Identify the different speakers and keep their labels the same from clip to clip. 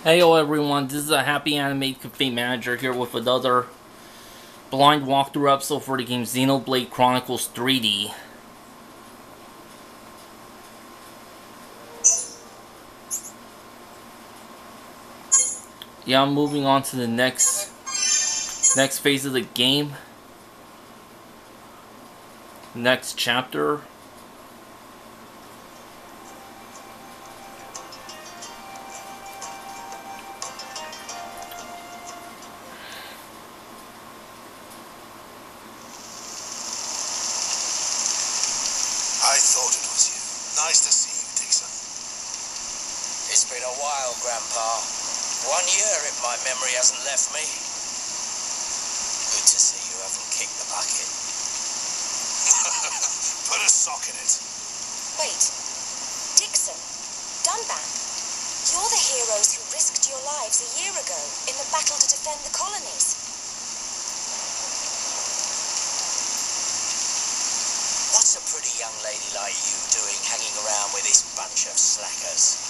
Speaker 1: Heyo everyone, this is a Happy Anime Cafe Manager here with another blind walkthrough episode for the game Xenoblade Chronicles 3D. Yeah, I'm moving on to the next phase of the game. Next chapter.
Speaker 2: I thought it was you. Nice to see you, Dixon.
Speaker 3: It's been a while, Grandpa. 1 year if my memory hasn't left me. Good to see you haven't kicked the bucket.
Speaker 2: Put a sock in it.
Speaker 4: Wait. Dixon. Dunban. You're the heroes who risked your lives a year ago in the battle to defend the colonies.
Speaker 3: What's a pretty young lady like you doing hanging around with this bunch of slackers?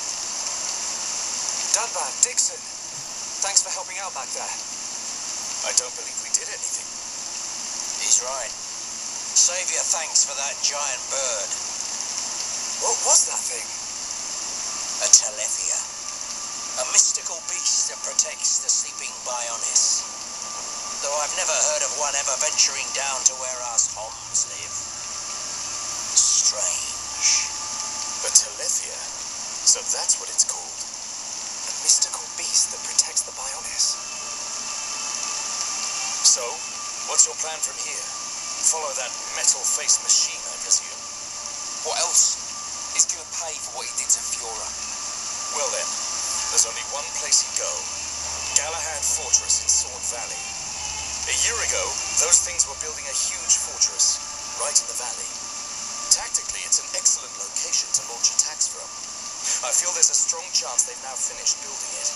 Speaker 5: Dunban, Dixon. Thanks for helping out back there.
Speaker 2: I don't believe we did anything.
Speaker 3: He's right. Save your thanks for that giant bird.
Speaker 5: What was that thing?
Speaker 3: A Telethia. A mystical beast that protects the sleeping Bionis. Though I've never heard of one ever venturing down to where us Homs live. Strange.
Speaker 2: A Telethia? So that's what it's called.
Speaker 5: A mystical beast that protects the Bionis.
Speaker 2: So, what's your plan from here? Follow that metal-faced machine, I presume.
Speaker 5: What else? He's gonna pay for what he did to Fiora.
Speaker 2: Well then, there's only one place he'd go. Galahad Fortress in Sword Valley. A year ago, those things were building a huge fortress, right in the valley. Tactically, it's an excellent location to launch attacks from. I feel there's a strong chance they've now finished building it.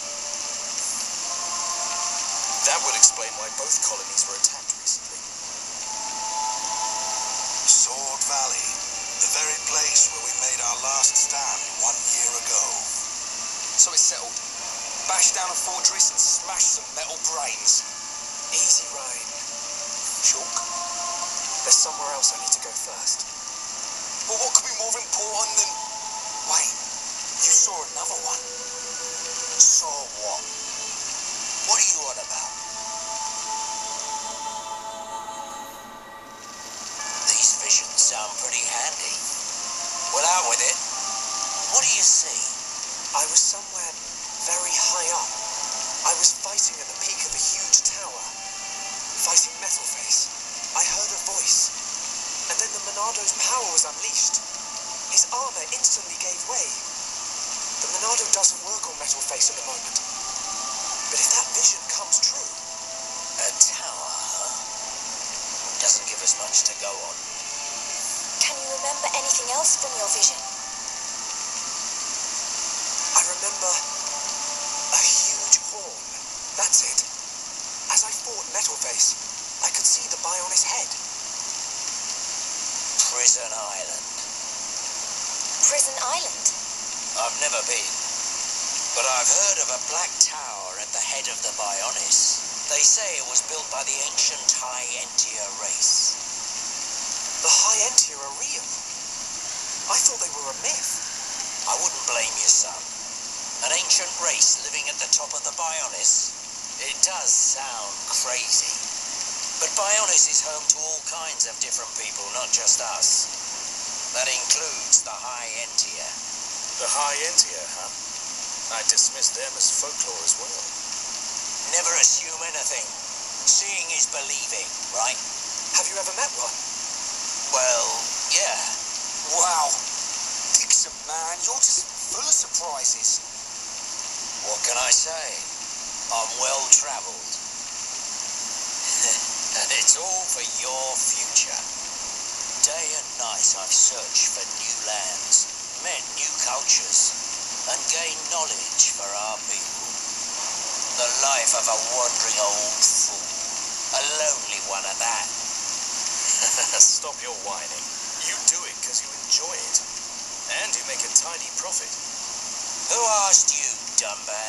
Speaker 2: That would explain why both colonies were attacked recently. Sword Valley, the very place where we made our last stand 1 year ago.
Speaker 5: So it's settled. Bash down a fortress and smash some metal brains. Easy, Ryan. Chalk. There's somewhere else I need to go first. But what could be more important than... Wait, you saw another one.
Speaker 3: Saw what? What are you on about? These visions sound pretty handy. Well, out with it. What do you see?
Speaker 5: I was somewhere very high up. I was fighting at the peak of a huge tower. Fighting Metalface. I heard a voice. And then the Monado's power was unleashed. His armor instantly gave way. The Monado doesn't work on Metalface at the moment. But if that vision comes true...
Speaker 3: A tower, huh? Doesn't give us much to go on.
Speaker 4: Can you remember anything else from your vision?
Speaker 5: I remember a huge horn. That's it. As I fought Metalface, I could see the Bionis head.
Speaker 3: Prison Island.
Speaker 4: Prison Island?
Speaker 3: I've never been, but I've heard of a black tower at the head of the Bionis. They say it was built by the ancient High Entia race.
Speaker 5: The High Entia are real. I thought they were a myth.
Speaker 3: I wouldn't blame you, son. An ancient race living at the top of the Bionis? It does sound crazy. But Bionis is home to all kinds of different people, not just us. That includes the High Entia.
Speaker 2: The High Entia, huh? I dismissed them as folklore as well.
Speaker 3: Never assume anything. Seeing is believing, right?
Speaker 5: Have you ever met one?
Speaker 3: Well, yeah.
Speaker 5: Wow. Dixon, man, you're just full of surprises.
Speaker 3: What can I say? I'm well-traveled. And it's all for your future. Day and night I've searched for new lands, met new cultures, and gained knowledge for our people. The life of a wandering old fool. A lonely one at that.
Speaker 2: Stop your whining. You do it because you enjoy it. And you make a tidy profit.
Speaker 3: Who asked you, Dunban?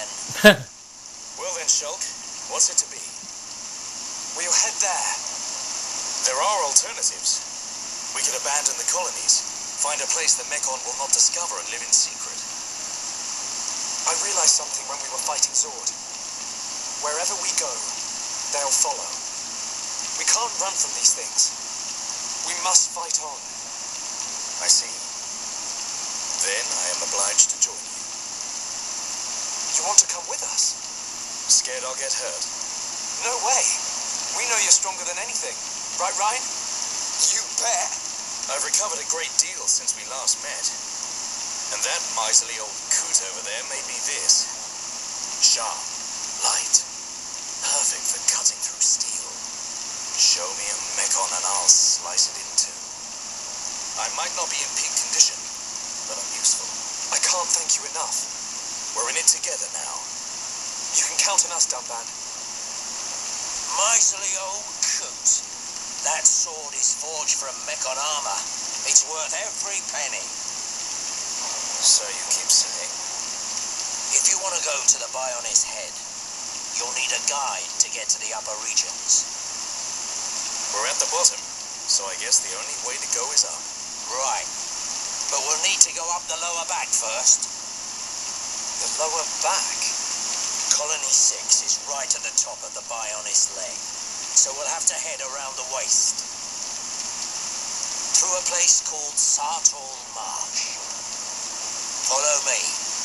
Speaker 2: Well then, Shulk, what's it to be?
Speaker 5: We'll head there.
Speaker 2: There are alternatives. We could abandon the colonies, find a place that Mechon will not discover and live in secret.
Speaker 5: I realized something when we were fighting Zord. Wherever we go, they'll follow. We can't run from these things. We must fight on.
Speaker 2: I see. Then I am obliged to join you.
Speaker 5: You want to come with us?
Speaker 2: Scared I'll get hurt?
Speaker 5: No way. We know you're stronger than anything. Right, Ryan?
Speaker 2: You bet. I've recovered a great deal since we last met. And that miserly old coot over there made me this. Sharp, light, perfect for cutting through steel. Show me a Mechon and I'll slice it in two. I might not be in peak condition, but I'm useful.
Speaker 5: I can't thank you enough.
Speaker 2: We're in it together now.
Speaker 5: You can count on us, Dunban.
Speaker 3: Miserly old coot. That sword is forged from Mechon armor. It's worth every penny.
Speaker 2: So you keep saying.
Speaker 3: If you want to go to the Bionis head, you'll need a guide to get to the upper regions.
Speaker 2: We're at the bottom, so I guess the only way to go is up.
Speaker 3: Right. But we'll need to go up the lower back first.
Speaker 5: The lower back?
Speaker 3: Colony 6 is right at the top of the Bionis leg, so we'll have to head around the waist. Through a place called Sartol Marsh. Follow me.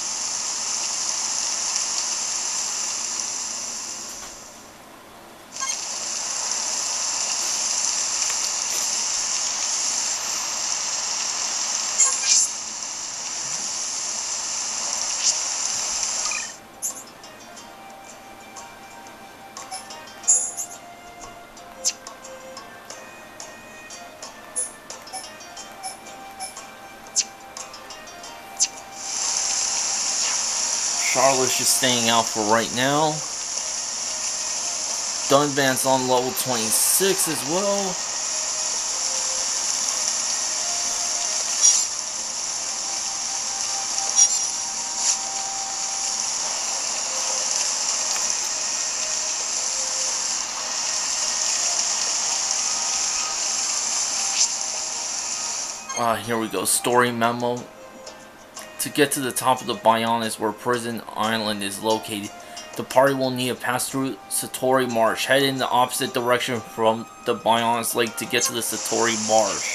Speaker 1: Charlotte's just staying out for right now. Dunban's on level 26 as well. Here we go. Story memo. To get to the top of the Bionis where Prison Island is located, the party will need to pass through Satori Marsh. Head in the opposite direction from the Bionis Lake to get to the Satori Marsh.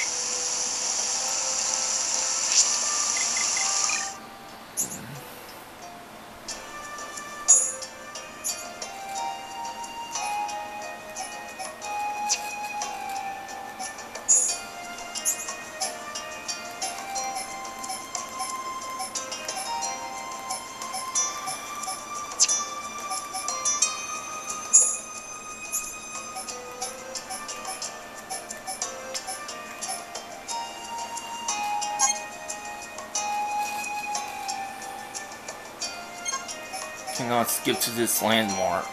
Speaker 1: Cannot skip to this landmark.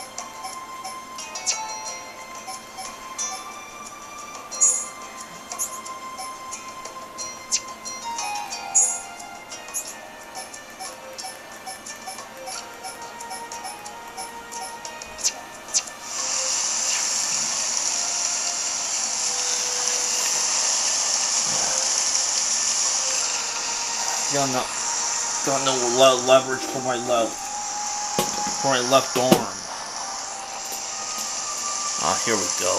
Speaker 1: Got no leverage for my left arm. Here we go.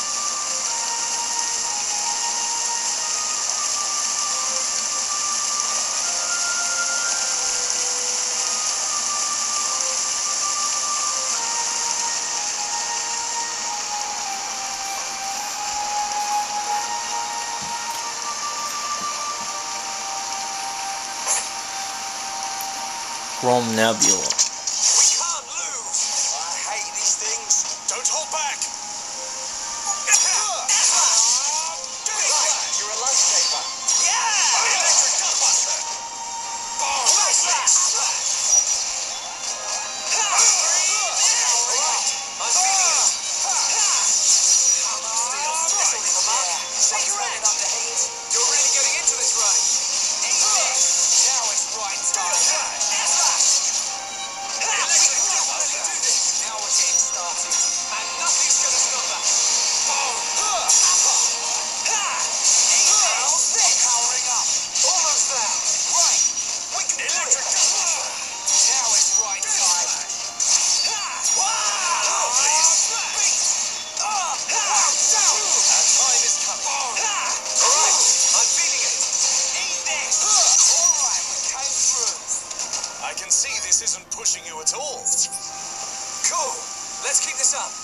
Speaker 1: Chrome Nebula.
Speaker 2: this isn't pushing you at all.
Speaker 5: Cool. Let's keep this up.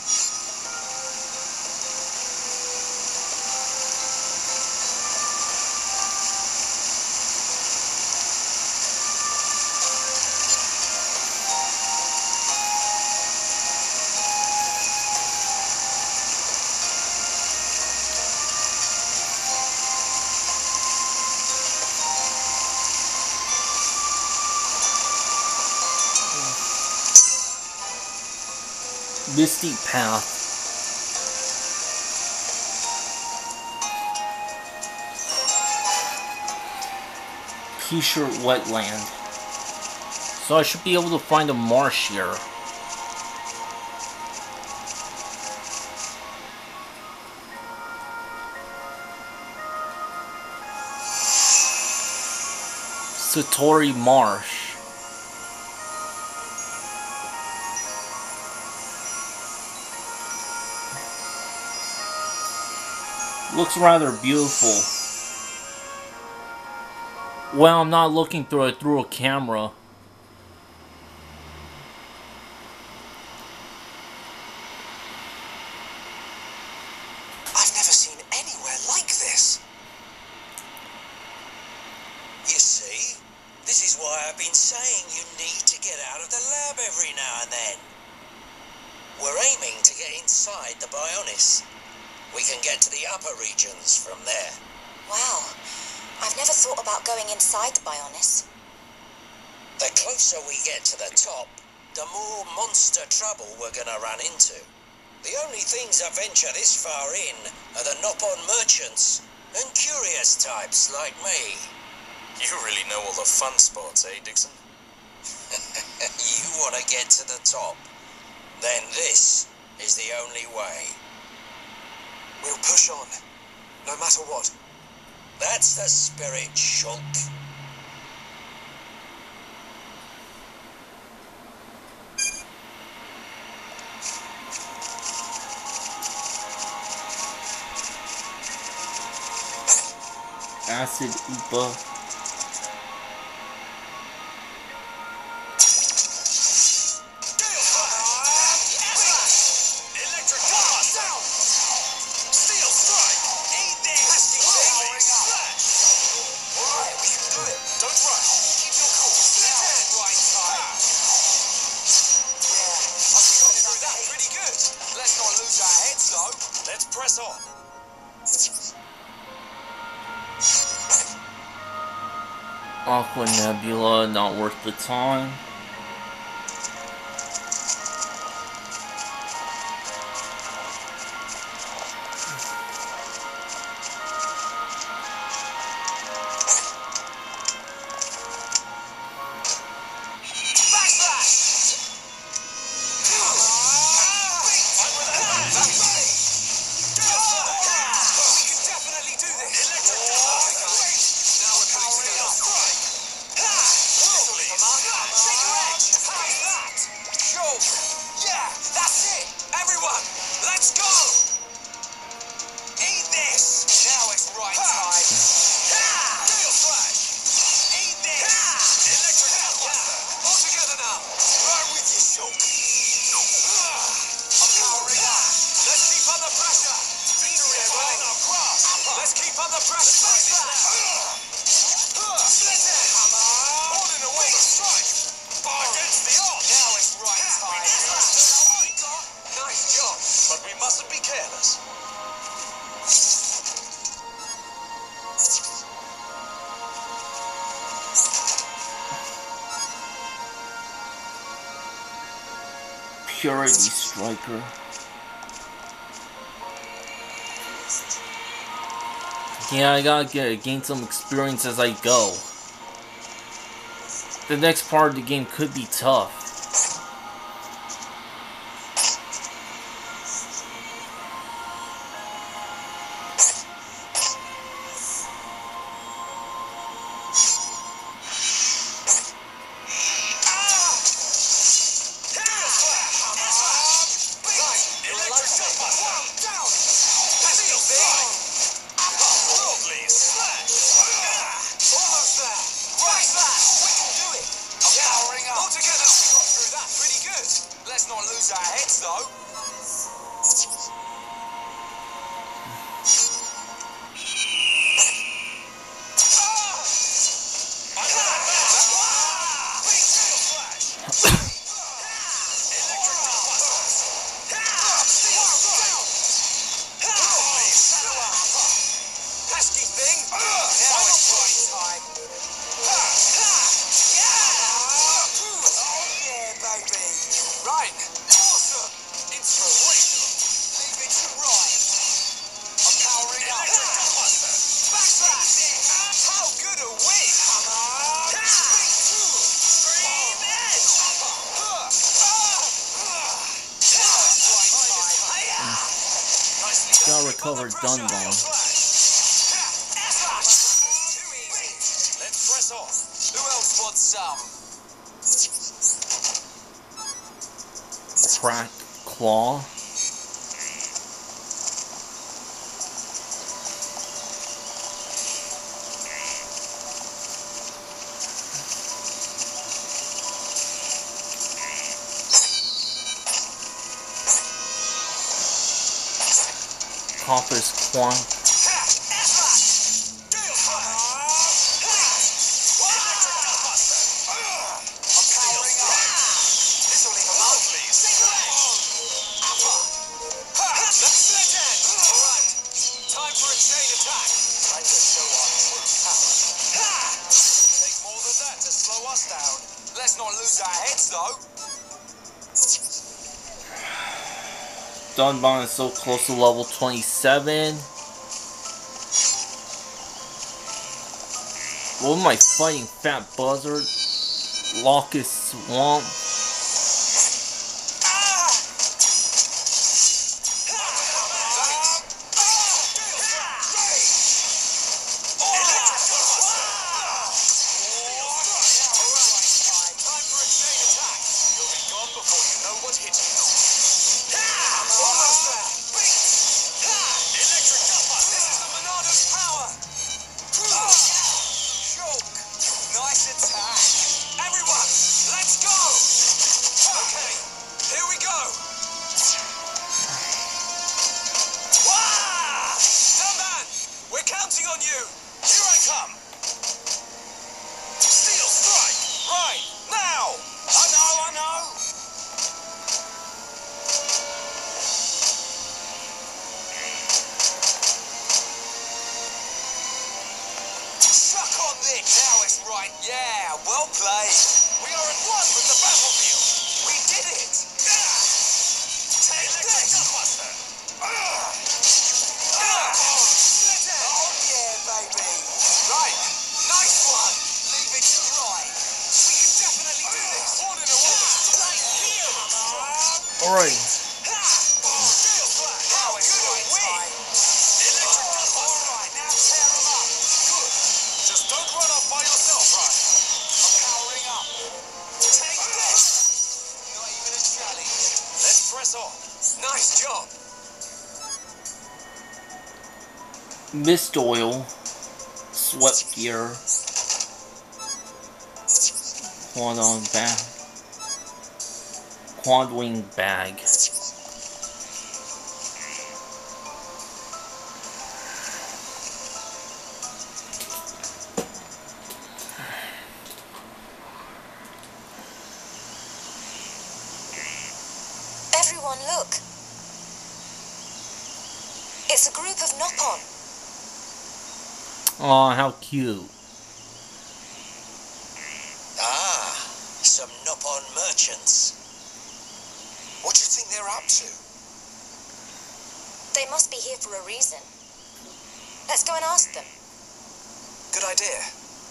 Speaker 1: Misty Path. T-shirt wetland. So I should be able to find a marsh here. Satori Marsh. Looks rather beautiful. Well, I'm not looking through it through a camera.
Speaker 5: I've never seen anywhere like this.
Speaker 3: You see? This is why I've been saying you need to get out of the lab every now and then. We're aiming to get inside the Bionis. We can get to the upper regions from there.
Speaker 4: Wow. I've never thought about going inside the Bionis.
Speaker 3: The closer we get to the top, the more monster trouble we're gonna run into. The only things that venture this far in are the Nopon merchants and curious types like me.
Speaker 2: You really know all the fun spots, eh, Dixon?
Speaker 3: You want to get to the top? Then this is the only way.
Speaker 5: We'll push on, no matter what.
Speaker 3: That's the spirit, Shulk.
Speaker 1: Acid Upa.
Speaker 2: Let's press on.
Speaker 1: Aqua Nebula, not worth the time. Purity Striker. Yeah, I gotta gain some experience as I go. The next part of the game could be tough.
Speaker 5: All together.
Speaker 2: Let's not lose our heads, though.
Speaker 1: Gotta recover Dunban.
Speaker 2: Let's press off. Who else wants some?
Speaker 1: Crack Claw. Compass Quan.
Speaker 2: Let's not lose our heads, though.
Speaker 1: Dunban is so close to level 27. What am I fighting? Fat Buzzard? Locust Swamp?
Speaker 2: Yeah, well played. We are at one with the battlefield. We did it. Take this. Oh yeah, baby. Right. Nice one. Leave it to right. We can definitely do this. All in a row. Right here.
Speaker 1: All right.
Speaker 2: Now it's right time. Electric dust. All right, now tear them up. Good. Just don't run off by yourself, right? I'm powering up. Take this. Not even a challenge. Let's press on. Nice job.
Speaker 1: Mist Oil. Sweat Gear. Quad on bag. Quad Wing Bag.
Speaker 4: Everyone, look. It's a group of Nopon.
Speaker 1: Aw, how cute.
Speaker 3: Ah, some Nopon merchants.
Speaker 2: What do you think they're up to?
Speaker 4: They must be here for a reason. Let's go and ask them.
Speaker 5: Good idea.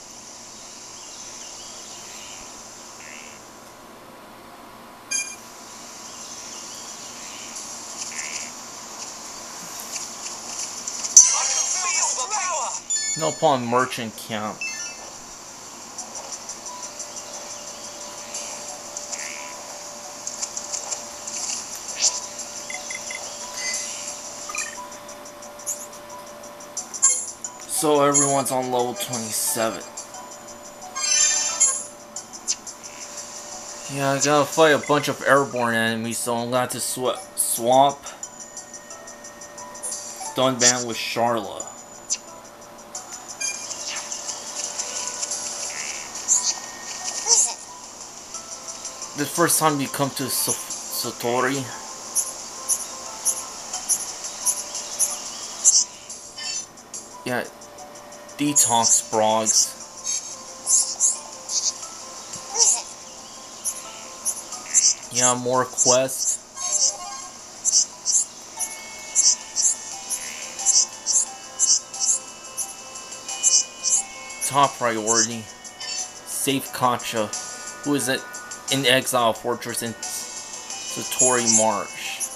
Speaker 2: I can feel the power.
Speaker 1: Nopon Merchant Camp. So everyone's on level 27. Yeah, I gotta fight a bunch of airborne enemies, so I'm gonna have to swap Dunban with Charla. The first time you come to Satori, yeah, detox frogs. Yeah, more quests. Top priority. Save Katja, who is in exile fortress in Satori Marsh.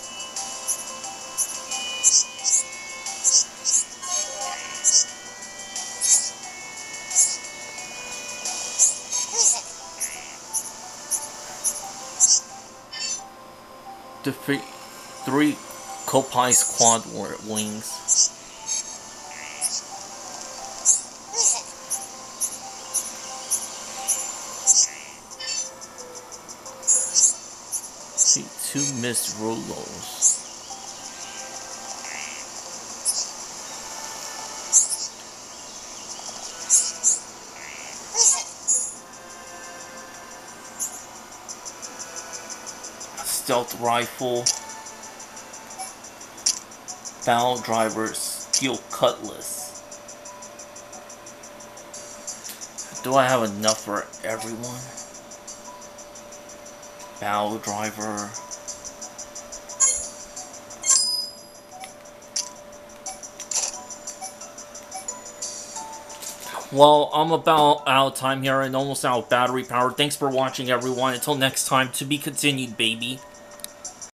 Speaker 1: Defeat 3 Koppai squad wings. Defeat 2 Miss Rolos. Stealth rifle, battle driver, steel cutlass. Do I have enough for everyone? Battle driver. Well, I'm about out of time here and almost out of battery power. Thanks for watching, everyone. Until next time, to be continued, baby.